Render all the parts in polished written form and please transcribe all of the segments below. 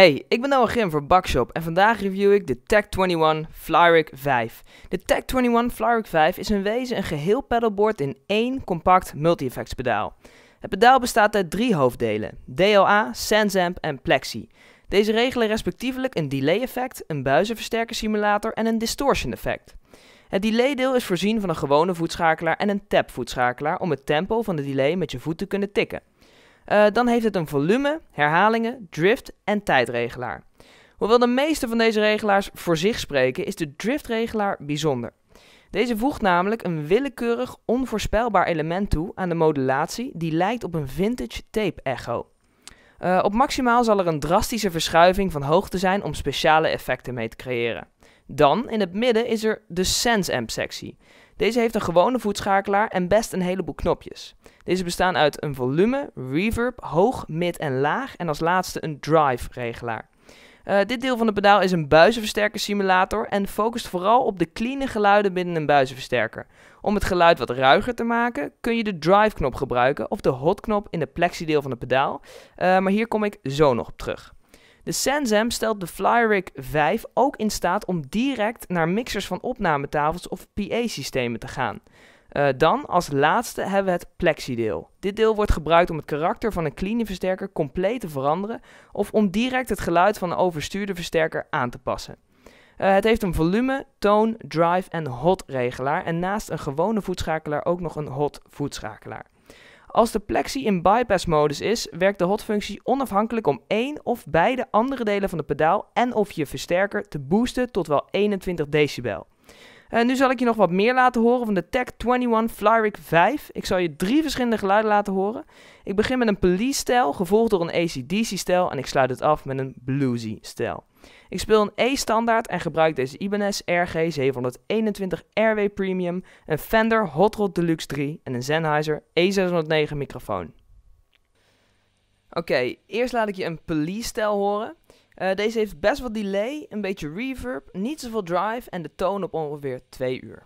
Hey, ik ben Noah Grim voor Bakshop en vandaag review ik de Tech21 Flyrig 5. De Tech21 Flyrig 5 is in wezen een geheel pedalboard in één compact multi-effects pedaal. Het pedaal bestaat uit drie hoofddelen: DLA, SenseAmp en Plexi. Deze regelen respectievelijk een delay effect, een buizenversterker simulator en een distortion effect. Het delay deel is voorzien van een gewone voetschakelaar en een tap voetschakelaar om het tempo van de delay met je voet te kunnen tikken. Dan heeft het een volume, herhalingen, drift en tijdregelaar. Hoewel de meeste van deze regelaars voor zich spreken, is de driftregelaar bijzonder. Deze voegt namelijk een willekeurig, onvoorspelbaar element toe aan de modulatie die lijkt op een vintage tape echo. Op maximaal zal er een drastische verschuiving van hoogte zijn om speciale effecten mee te creëren. Dan, in het midden, is er de SenseAmp sectie. Deze heeft een gewone voetschakelaar en best een heleboel knopjes. Deze bestaan uit een volume, reverb, hoog, mid en laag en als laatste een drive regelaar. Dit deel van het pedaal is een buizenversterker simulator en focust vooral op de cleane geluiden binnen een buizenversterker. Om het geluid wat ruiger te maken kun je de drive knop gebruiken of de hot knop in het plexi deel van het pedaal, maar hier kom ik zo nog op terug. De SenseAmp stelt de Flyrig 5 ook in staat om direct naar mixers van opnametafels of PA-systemen te gaan. Dan als laatste hebben we het Plexi-deel. Dit deel wordt gebruikt om het karakter van een clean versterker compleet te veranderen of om direct het geluid van een overstuurde versterker aan te passen. Het heeft een volume, toon, drive en hot regelaar en naast een gewone voetschakelaar ook nog een hot voetschakelaar. Als de Plexi in bypass modus is, werkt de hot functie onafhankelijk om één of beide andere delen van het pedaal en of je versterker te boosten tot wel 21 decibel. Nu zal ik je nog wat meer laten horen van de Tech21 Flyrig 5. Ik zal je drie verschillende geluiden laten horen. Ik begin met een police-stijl, gevolgd door een AC/DC-stijl en ik sluit het af met een bluesy-stijl. Ik speel een E-standaard en gebruik deze Ibanez RG721 Airway Premium, een Fender Hot Rod Deluxe 3 en een Sennheiser E609 microfoon. Oké, eerst laat ik je een police-stijl horen. Deze heeft best wat delay, een beetje reverb, niet zoveel drive en de toon op ongeveer 2 uur.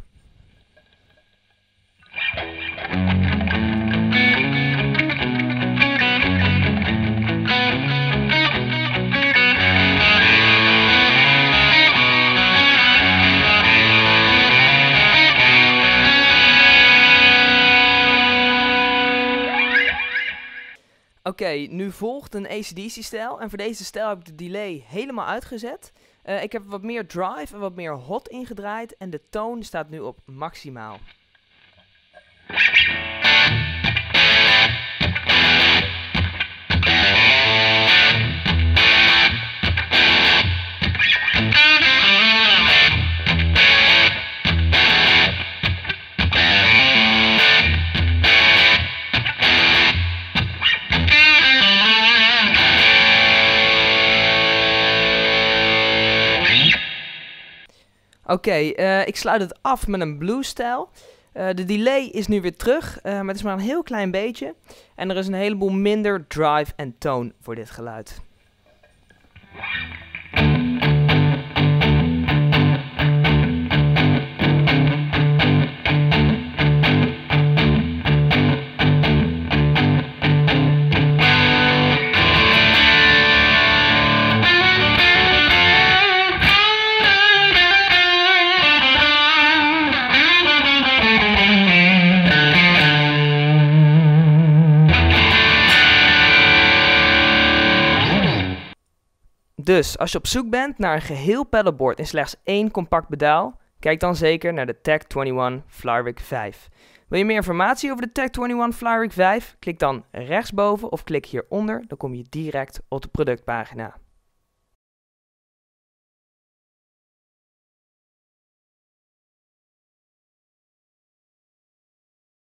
Oké, nu volgt een AC/DC-stijl en voor deze stijl heb ik de delay helemaal uitgezet. Ik heb wat meer drive en wat meer hot ingedraaid en de toon staat nu op maximaal. Oké, ik sluit het af met een blues-stijl. De delay is nu weer terug, maar het is maar een heel klein beetje. En er is een heleboel minder drive en toon voor dit geluid. Dus, als je op zoek bent naar een geheel pedalboard in slechts één compact pedaal, kijk dan zeker naar de Tech21 Flyrig 5. Wil je meer informatie over de Tech21 Flyrig 5? Klik dan rechtsboven of klik hieronder, dan kom je direct op de productpagina.